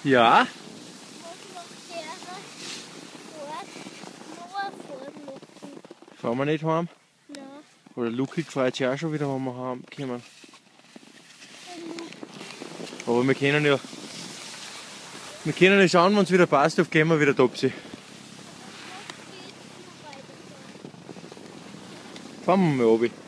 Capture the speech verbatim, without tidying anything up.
Ja. Fahren wir nicht heim? Nein. Oder Luki freut sich auch schon wieder, wenn wir heimkommen. Aber wir können ja. Wir können ja schauen, wenn es wieder passt, auf gehen wir wieder Topsi. Fahren wir mal oben.